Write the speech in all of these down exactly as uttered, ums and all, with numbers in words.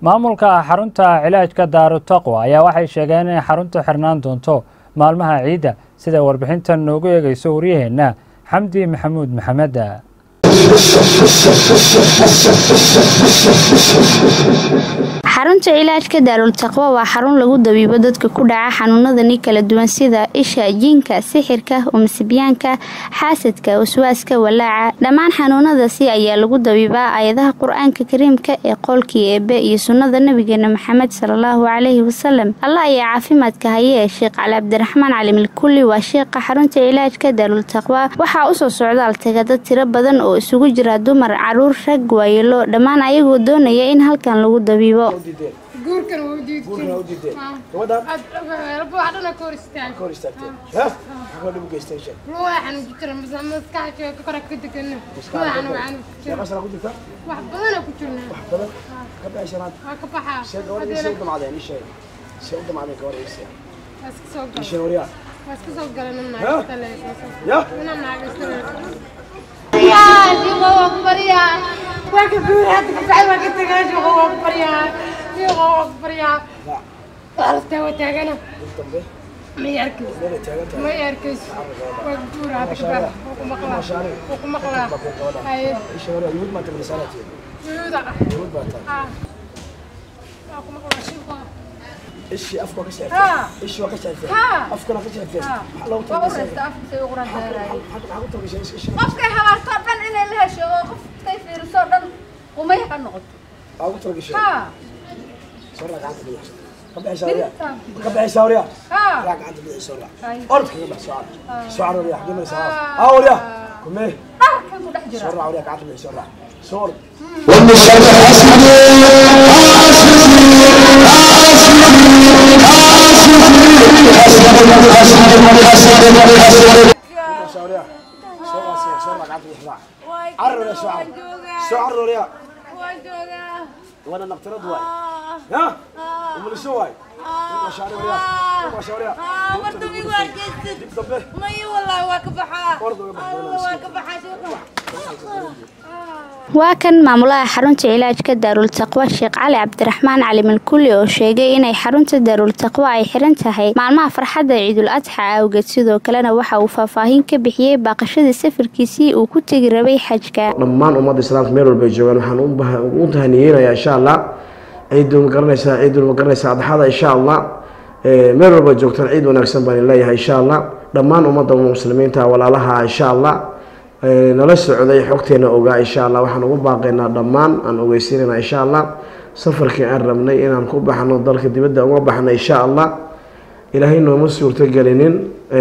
maamulka xarunta cilaajka Daarutaqwa ayaa waxay sheegeen in xaruntu xirnaan doonto maalmaha ciida sida warbixintan noogu eegayso wariyaheena Xamdi Maxamuud Maxamed. xarunta cilaajka Daarutaqwa waa xarun lagu dabiibo dadka ku dhaca xanuunada kala duwan sida isha, jinka, sixirka, umsibiyaanka, xaasadka, waswaaska, walaaca. Dhammaan xanuunadaasi ayaa lagu dabiibaa aayadaha Qur'aanka Kariimka ee qolkii Eebe iyo sunnada Nabigeena Maxamed sallallahu alayhi wasallam. Allah ayaa caafimaadka haya Sheekh Cali Cabdiraxmaan Cali Milkulli waa sheekha xarunta cilaajka Daarutaqwa. Waxa uu soo socdaal taga dad tiro badan oo isugu jira dumar, caruur, rag, waayelo dhammaan ayagoo doonaya in halkan lagu dabiibo. guurkan uu diiday guurkan uu diiday wadan rabbo hadana koristaan koristaan ha waxa lagu geystay shay waxaan jirtaa maskaxda ka kor ka degan waxaan waxaan shaqada ku jirta wax badan ku jirna wax badan ka baxsanaad ka baxa shay gabadha soo dhamaadeen shay soo dhamaadeen ka waraysi aska soo gal shay wariya aska soo galan naagta leeyahay ya ina naagta يا شيخ أكبر يا وكبير هذا كفاية وقت تجاه شيخ أكبر يا شيخ أكبر يا عرفت وتاجنا ما يركز ما يركز وكبير هذا كفاية وكمقلا وكمقلا هاي إيش هو يود ما تبغى سالتي يود يود باتر آه وكمقلا شيخ إيش أفكار كشيء إيش وقت كشيء أفكار كشيء لو تبغى qofka habarto dhan in la hesho qofkay fiirso dhan qumay ka noqoto أو ترى كشيء سرعة عند بيع قبل شهرية قبل شهرية راك عند بيع سرعة أرد كذا سعر سعر ويا حكي من سعر أول يا كمية سرعة ويا عند بيع سرعة صور عرّ سعر سعر ويا وانا نقترض واي ها ومن سواي ما شاء الله ما شاء الله اه برضو بيقول كيس ما ي والله واكبحه برضو واكبحه waa kan maamulaha xarunta cilaajka Daarutaqwa Sheekh Cali Cabdiraxmaan Cali Milkulli oo sheegay in ay xarunta Daarutaqwa ay xiran tahay maalmaha farxadda Ciidul Adha awgeed sidoo kalena waxa uu faahfaahin ka bixiyay baaqashada safarkiisii uu ku tagi rabay xajka. dhammaan ummadda islaamka meel walba joogan waxaan u baahan u tahaniyeenayaa insha Allah ciidul magaranaysa ciidul magaranaysa adxada insha Allah meel walba joogtaan ciid wanaagsan baan leeyahay insha Allah dhammaan ummadda muslimiinta walaalaha insha Allah nala socday xogteena ogaa insha Allah waxaan ugu baaqaynaa dhammaan aan ogeysiinayna insha Allah safarkii aan rabnay inaan ku baxno dalka dibadda uga baxno insha Allah ilaahay nooma suurto galinin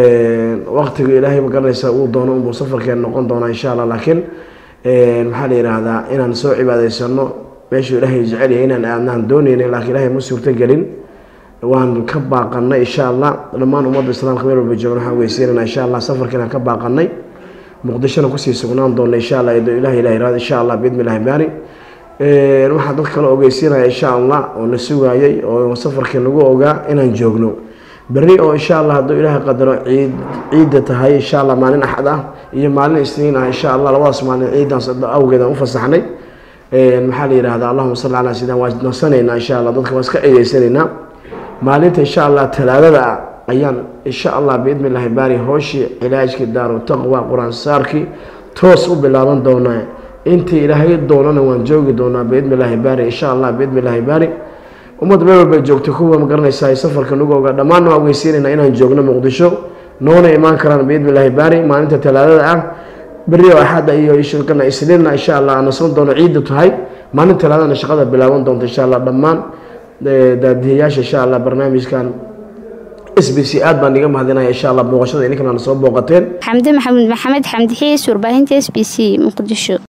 waqtiga ilaahay ma garanaysa uu doono inuu safarkeen noqon doono insha Allah laakiin maxaa la yiraahdaa inaan soo cibaadaysano meesha ilaahay jecel yahay inaan aadnaan doonayna laakiin ilaahay ma suurto galin waan ka baaqanay insha Allah dhammaan ummadda islaamka meel walba joogan waxaan ogeysiinayna insha Allah safarkeen ka baaqanay muqdishona ku sii sugnaan doona insha Allah iyo ilaahay ilaahay raad insha Allah bidmillahi baari ee waxa dad kale ogeysiinaya insha Allah oo la sugaayay oo safarkii lagu ogaa inaan joogno bari oo insha Allah haduu ilaahay qadaro ciid ciid tahay insha Allah maalin axad ah iyo maalin isniin ah insha Allah labadaas maalin ciidan sadda awgeed u fasaxnay ee maxaa la yiraahdaa Allahumma salli ala sayyidina wa nasanayna insha Allah dadka waa iska ciideysanayna maalinta insha Allah talaadada ayaan insha Allah bidmillahi baari hooshi cilaajka Daarutaqwa quraan saarki toos u bilaaban doona intii ilaahay doonana waan joogi doonaa bidmillahi baari insha Allah bidmillahi baari ummad meel walba joogto kuwa ma garanaysaa safarka nagu ogaa dhammaan waa weysiinayna inaan joogno Muqdisho noona imaan karaan bidmillahi baari maalinta talaadada ah bari oo axada iyo shirkana isniinna insha Allah aan soo doono ciid tahay maalinta talaadana shaqada bilaaban doonto insha Allah dhammaan daadiyaasha insha Allah barnaamijkan S B C aad baan iga mahadinaya insha Allah booqashada inkana soo booqateen Xamdi Maxamuud Maxamed Xamdi Xiis warbaahinta S B C Muqdisho.